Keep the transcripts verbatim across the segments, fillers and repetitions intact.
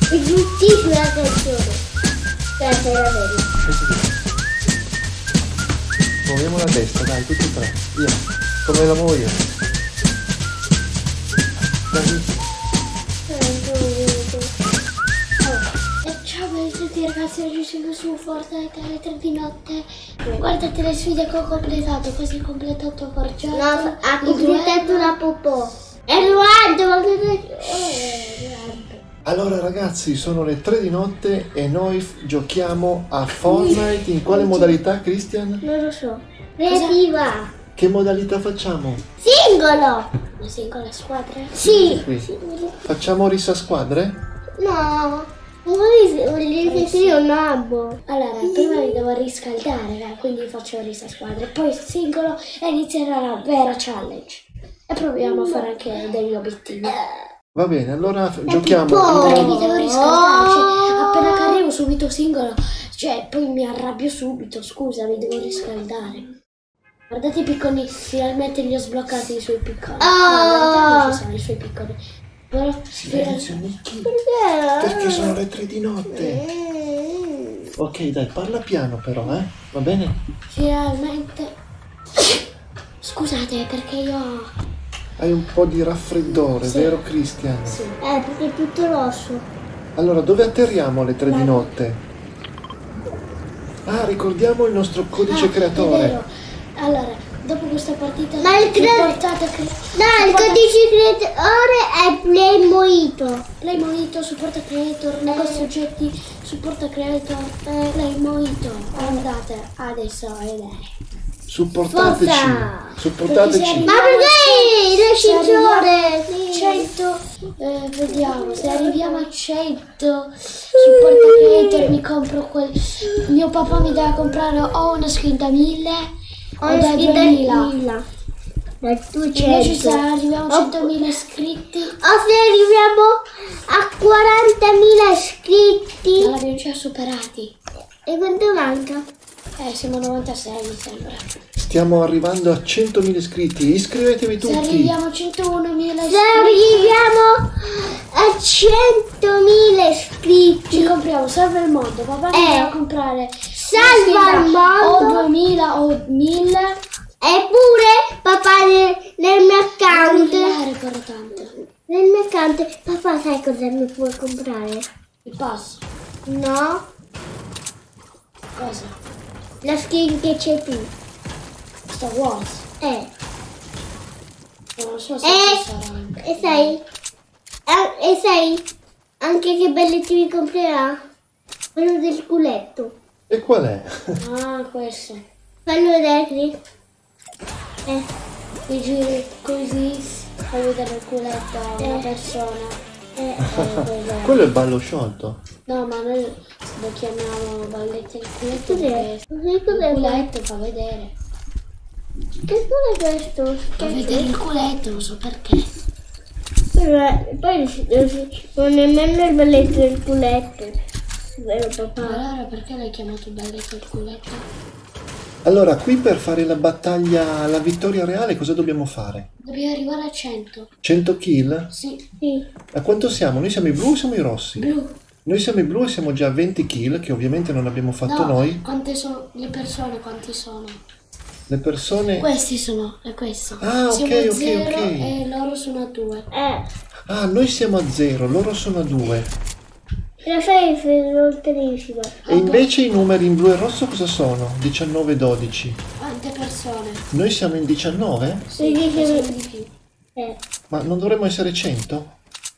È giustissima la canzone. Dai, sei la vedi. Muoviamo la testa, dai, tutti e tre. Via. Come la muovo io? Dai. Ciao a tutti ragazzi, oggi siamo su Fortnite alle tre di notte. Guardate le sfide che ho completato, così ho completato Forgiato. No, ha completato una popò. È Ruando, ma che... Allora ragazzi, sono le tre di notte e noi giochiamo a Fortnite. In quale modalità, Christian? Non lo so. Creativa. Che modalità facciamo? Singolo. Una singola squadra? Sì. Qui. Facciamo rissa squadre? No. Vuoi dire che io non amo? Allora, prima mi devo riscaldare, quindi faccio rissa squadra, poi singolo e inizierà la vera challenge. E proviamo a fare anche degli obiettivi. Va bene, allora giochiamo. Poi mi devo riscaldare, cioè, appena che arrivo subito singolo, cioè poi mi arrabbio subito, scusa, mi devo riscaldare. Guardate i piccoli, finalmente li ho sbloccati i suoi piccoli. Oh. No, ci sono i suoi piccoli. Però, silenzio, Nicky. Perché? Perché sono le tre di notte. Ok, dai, parla piano però, eh? Va bene? Finalmente. Scusate, perché io... Hai un po' di raffreddore, Sì. vero Christian? Sì. Eh, perché è tutto rosso. Allora, dove atterriamo alle tre di notte? Ah, ricordiamo il nostro codice Ah, creatore. È vero. Allora, dopo questa partita... Ma il cre- supportate... Cre- No, il codice creatore è Play Mojito. Play Mojito, supporta creator, negozi oggetti, supporta creator, eh, Play Mojito. Andate adesso a vedere. Supportateci. Forza! Supportateci. Ma perché l'ascensore? cento, eh, vediamo, se arriviamo a cento supporta creator mi compro quel... Mio papà mi deve comprare o una skin da mille o Ho da scritto duemila. Da Invece se duecento. arriviamo a centomila iscritti, O se arriviamo a quarantamila iscritti. non l'abbiamo già superati. E quanto manca? Eh, siamo a novantasei mi sembra. Stiamo arrivando a centomila iscritti. Iscrivetevi Se tutti. arriviamo a centounomila Se iscritti, arriviamo a centomila iscritti. ci compriamo Salva il Mondo. Papà mi Eh. deve comprare Salva una il skin da mondo. o duemila o mille. Eppure papà nel, nel mio account. Non però tanto. Nel mio account. Papà, sai cosa mi puoi comprare? Il pass. No? Cosa? La skin che c'è tu. Star Wars. Eh. Non so se Eh. ci sarà anche. E sai? Ah, e sai anche che belletti mi comprerà? Quello del culetto. E qual è? Ah, questo. Fallo vedere. Eh. Ti giri così, fai vedere il culetto a una Eh. persona. Eh. E poi- Quello è il ballo sciolto. No, ma noi lo chiamiamo balletti il culetto Cos'è? perché Cos'è? il Cos'è? culetto fa vedere. Che cos'è questo? Fa vedere il culetto, non so perché. Però, poi non si- non si- non è nemmeno il balletto del culetto. Vero papà? Ma allora perché l'hai chiamato balletto il culetto? Allora, qui per fare la battaglia alla vittoria reale cosa dobbiamo fare? Dobbiamo arrivare a cento. cento kill? Sì, Sì. A quanto siamo? Noi siamo i blu o siamo i rossi? blu. Noi siamo i blu e siamo già a venti kill, che ovviamente non abbiamo fatto No, noi. quante sono le persone, quanti sono? Le persone... Questi sono, è questo. Ah, ok, Siamo a ok, zero ok. e loro sono a due. Eh. Ah, noi siamo a zero, loro sono a due. La fai lontanissima. E invece i numeri in blu e rosso cosa sono? diciannove e dodici. Quante persone? Noi siamo in diciannove? Sì, Sì, sì, sono sì. di più. Eh. Ma non dovremmo essere cento?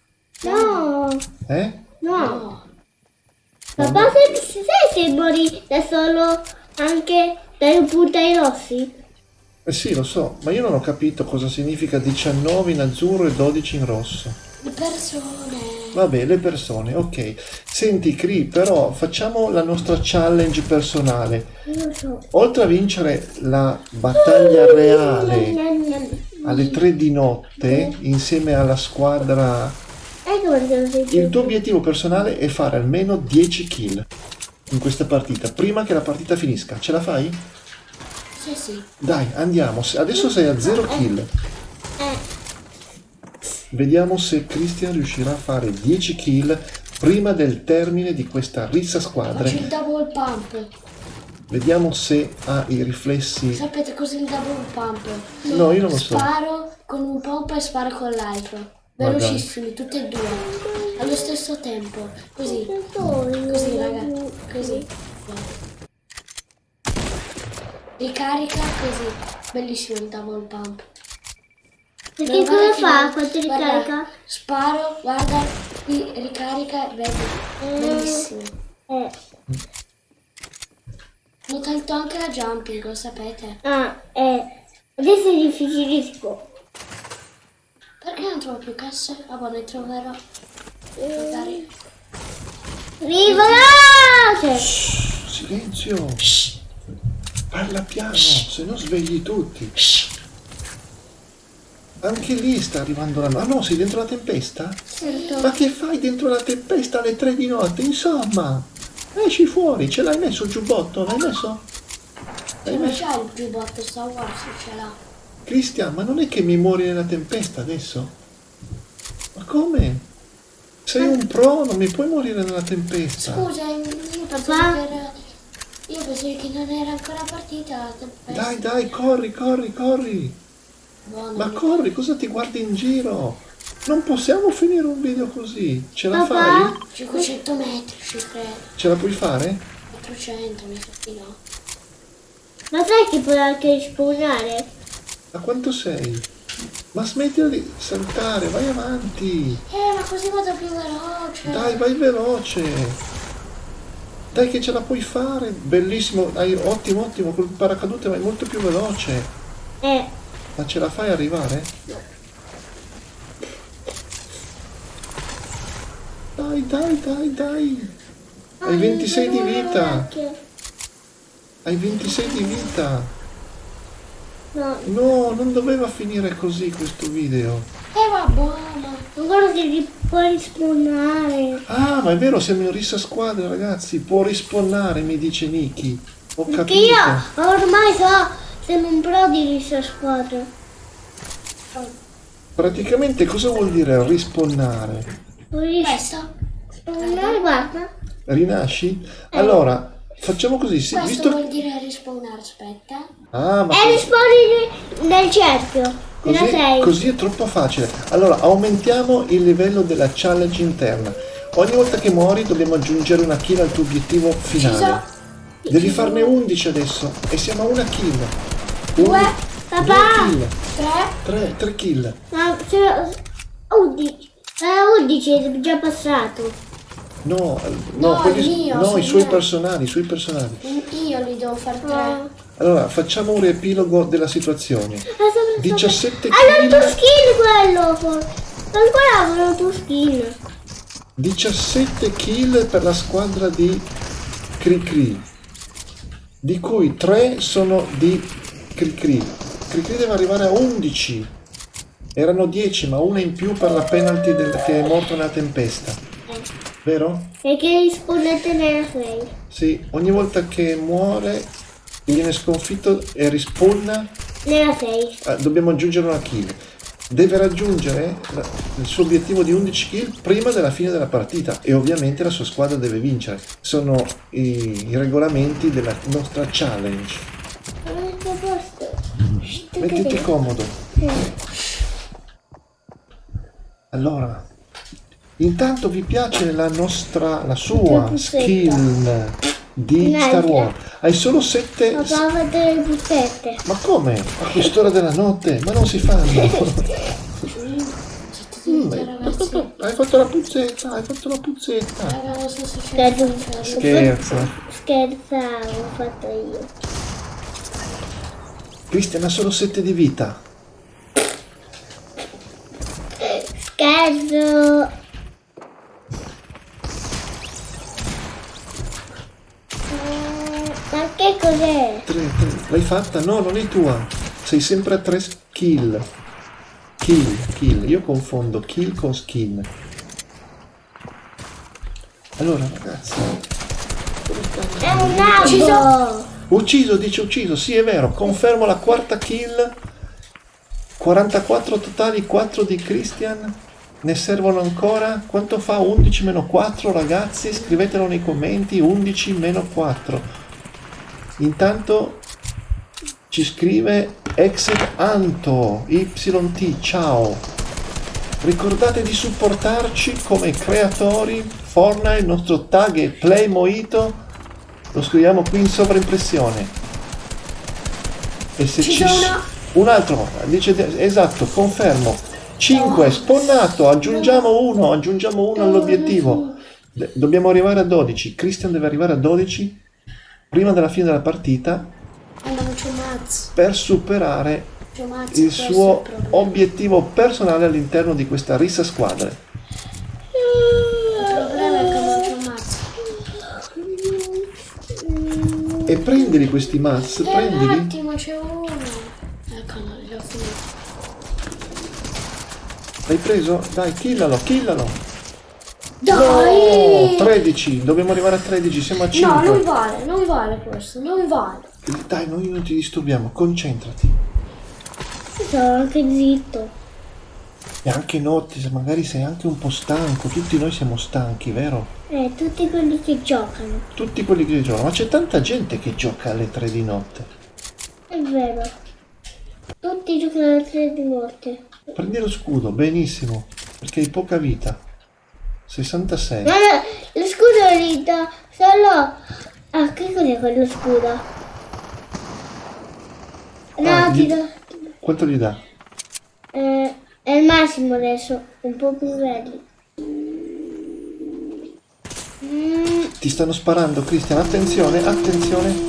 No. Eh? No. No. Papà, se, se sai se morì da solo anche dai puntai rossi? Eh sì, lo so, ma io non ho capito cosa significa diciannove in azzurro e dodici in rosso. Le persone. Vabbè, le persone, ok. Senti, Cri, però facciamo la nostra challenge personale. Non lo so. Oltre a vincere la battaglia reale alle tre di notte insieme alla squadra, Ecco perché non sei il tuo obiettivo personale è fare almeno dieci kill in questa partita, prima che la partita finisca. Ce la fai? Sì, sì. Dai, andiamo. Adesso sei a zero kill. Eh. Vediamo se Christian riuscirà a fare dieci kill prima del termine di questa rissa Faccio squadre. il double pump. Vediamo se ha i riflessi. Sapete cos'è il double pump? No, io non lo so. Sparo con un pompa e sparo con l'altro. Guarda. Velocissimi, tutti e due. Allo stesso tempo. Così. Così, raga. Così. Ricarica così. Bellissimo il double pump. Perché Guarda cosa che fa bello. quando Guarda, ricarica? Sparo, guarda, qui ricarica, vedi. Bellissimo. Eh. Ho tolto anche la jumping, lo sapete? Ah, eh. Adesso è difficilissimo. Perché non trovo più casse? Ah, boh, ne troverò. Magari. Rivoloce! Silenzio! Parla piano, se no svegli tutti. Anche lì sta arrivando la notte. Ah no, sei dentro la tempesta? Certo. Ma che fai dentro la tempesta alle tre di notte? Insomma, esci fuori, ce l'hai messo il giubbotto? L'hai messo? L'hai Non messo? c'è il giubbotto Star Wars, ce l'ha. Cristian, ma non è che mi muori nella tempesta adesso? Ma come? Sei un pro, non mi puoi morire nella tempesta. Scusa, io pensavo che era... Io pensavo che non era ancora partita la tempesta. Dai, dai, corri, corri, corri. Buono, Ma mi- corri, cosa ti guardi in giro? Non possiamo finire un video così. Ce la Papà? fai? cinquecento metri, ci credo. Ce la puoi fare? quattrocento, mi sa di no. Ma sai che puoi anche rispawnare? A quanto sei? Ma smettila di saltare, vai avanti. Eh, ma così vado più veloce. Dai, vai veloce. Dai che ce la puoi fare. Bellissimo, hai, ottimo, ottimo. Col paracadute vai molto più veloce. Eh. Ma ce la fai arrivare? Dai, dai, dai, dai. Hai ventisei di vita. Hai ventisei di vita. No, No, non doveva finire così questo video. Eh, va buono. ancora che li puoi rispawnare. Ah, ma è vero, siamo in rissa squadra, ragazzi. Può rispawnare, mi dice Niki. Ho Perché capito. io ormai so, sono un pro di questa squadra. Praticamente cosa vuol dire rispawnare? Puoi Questo? rispawnare, guarda. Rinasci? Allora, facciamo così, sì, Questo visto... vuol dire rispawnare, aspetta. Ah, ma E rispawni nel cerchio. Nella così, sei. così è troppo facile. Allora, aumentiamo il livello della challenge interna. Ogni volta che muori dobbiamo aggiungere una kill al tuo obiettivo finale. Devi farne undici adesso e siamo a una kill. Due, Uno, papà. due kill. Tre. Tre, tre kill. Ma c'è undici. Eh, undici è già passato. No, no, No, quelli- io, no sono i suoi me. personali, i suoi personali. Io li devo fare tre. Ah, Allora, facciamo un riepilogo della situazione. sopra- diciassette Allora il tuo kill, skin quello. Ancora avevo il tuo skin. diciassette kill per la squadra di Cricri, di cui tre sono di Cricri. Cricri deve arrivare a undici. Erano dieci, ma una in più per la penalty del, che è morto nella tempesta. Vero? E che rispawnate nella sei. Sì, ogni volta che muore viene sconfitto e rispawna. Nella sei. Ah, dobbiamo aggiungere una kill. Deve raggiungere la- il suo obiettivo di undici kill prima della fine della partita e ovviamente la sua squadra deve vincere. Sono i, i regolamenti della nostra challenge. Avete posto? Mettiti comodo. Allora, intanto vi piace la nostra, la sua puzzetta. skill di Niente. Star Wars? Hai solo sette... Papà, vedere le puzzette. Ma come? A quest'ora della notte? Ma non si fanno. Mm, hai, fatto, hai fatto la puzzetta, hai fatto la puzzetta. Raga, non so se c'è Scherzo. il ferro. Scherza. Scherzavo, ho fatto io. Cristian ha solo sette di vita. Scherzo. Eh, Ma che cos'è? Tre, tre. L'hai fatta? No, non è tua. Sei sempre a tre kill. Kill, kill. Io confondo kill con skin. Allora, ragazzi. È un nabo. Ucciso, dice ucciso. Sì, è vero. Confermo la quarta kill. quarantaquattro totali, quattro di Christian. Ne servono ancora? Quanto fa undici meno quattro, ragazzi? Scrivetelo nei commenti, undici meno quattro. Intanto ci scrive Exit Anto Y T, ciao. Ricordate di supportarci come creatori Fortnite, il nostro tag è PlayMojito, lo scriviamo qui in sovraimpressione. E se ci, Ci sono... un altro, dice esatto, confermo. cinque, sponnato, aggiungiamo uno, aggiungiamo uno all'obiettivo. Dobbiamo arrivare a dodici. Christian deve arrivare a dodici prima della fine della partita per superare il suo obiettivo personale all'interno di questa rissa squadre. Il problema è che non c'ho mazzo. E prendili questi mazz, Un prendili. attimo, c'è uno. Ecco, no, l'ho finito. L'hai preso? Dai, killalo, killalo. Dai! No, tredici, dobbiamo arrivare a tredici, siamo a No, cinque. non vale, non vale questo, non vale. Dai, noi non ti disturbiamo, concentrati. Sono anche zitto. E anche notte, se magari sei anche un po' stanco, tutti noi siamo stanchi, vero? Eh, tutti quelli che giocano. Tutti quelli che giocano, ma c'è tanta gente che gioca alle tre di notte. È vero. Tutti giocano alle tre di notte. Prendi lo scudo, benissimo, perché hai poca vita. sessantasei. Ma no, lo scudo gli dà solo... Ah, che cos'è quello scudo? No, Ah, ti gli- do... Quanto gli dà? Eh, è il massimo adesso, un po' più belli. Mm, Ti stanno sparando, Cristian, attenzione, attenzione.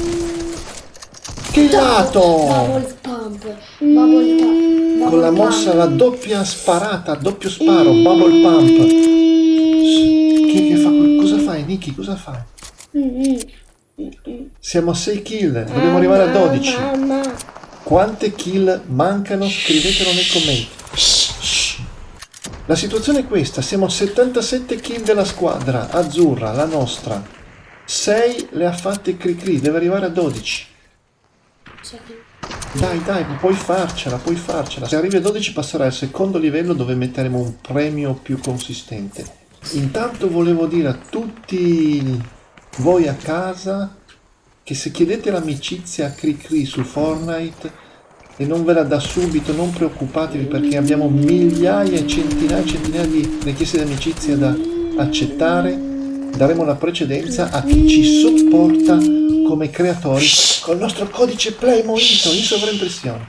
Killato! Bubble pump, bubble pump. Con la mossa, la doppia sparata, doppio sparo, bubble pump. Chi che fa quel- cosa fai, Niki? Cosa fai? mm, Siamo a sei kill, dobbiamo arrivare a dodici. Mamma. Quante kill mancano? Scrivetelo nei commenti. Shh. La situazione è questa, siamo a settantasette kill della squadra azzurra, la nostra. sei le ha fatte Cricri, deve arrivare a dodici. Dai, dai, puoi farcela, puoi farcela. Se arrivi a dodici passerai al secondo livello dove metteremo un premio più consistente. Intanto volevo dire a tutti voi a casa che se chiedete l'amicizia a Cricri su Fortnite e non ve la dà subito, non preoccupatevi perché abbiamo migliaia e centinaia e centinaia di richieste di amicizia da accettare. Daremo la precedenza a chi ci supporta come creatori col nostro codice PlayMojito in sovraimpressione.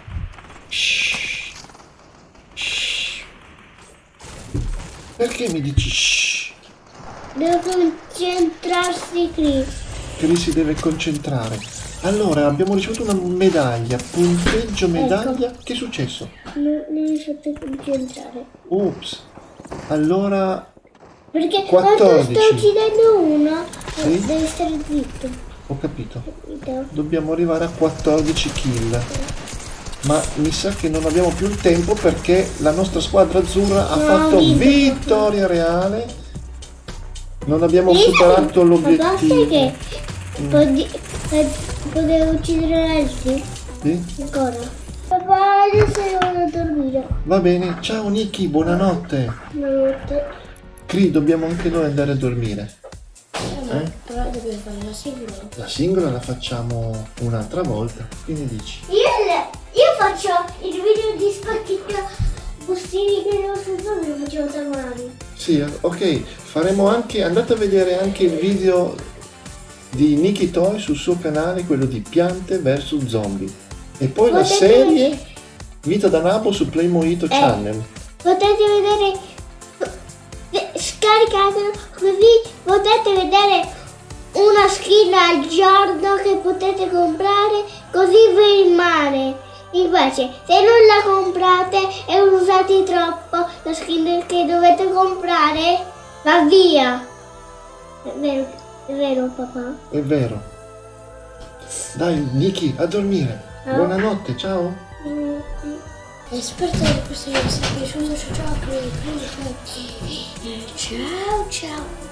Perché mi dici shh? Deve concentrarsi qui. Che si deve concentrare. Allora, abbiamo ricevuto una medaglia, punteggio medaglia. Che è successo? Non mi fate concentrare. Ups. Allora, Perché quattordici. quando sto uccidendo uno, Sì? devi stare zitto. ho capito. Capito? Dobbiamo arrivare a quattordici kill. Ma mi sa che non abbiamo più il tempo perché la nostra squadra azzurra ha No, fatto vinto. vittoria reale. Non abbiamo Sì, superato ma basta l'obiettivo. che podi- eh, potevo uccidere altri Sì? ancora. Papà, adesso io vado a dormire. Va bene, ciao Niki, buonanotte. Buonanotte. Cri, dobbiamo anche noi andare a dormire. Eh? Però dobbiamo fare la sigla. La singola la facciamo un'altra volta. Che ne dici? Io, le- io faccio il video di spacchetto bustini che devo fare, lo facevo domani. Sì, ok, faremo anche, andate a vedere anche il video di Niki Toy sul suo canale, quello di Piante versus Zombie. E poi la Potete serie vedere- Vita da Nabo su PlayMojito Channel. Potete vedere, eh, scaricatelo così potete vedere una skin al giorno che potete comprare, così vi rimane. Invece se non la comprate e usate troppo la skin che dovete comprare, va via. È vero, è vero papà? È vero. Dai Niki, a dormire. Ah. Buonanotte, ciao. Mm, E spero che questo vi sia piaciuto. Ciao ciao, ciao, ciao, ciao. Ciao ciao.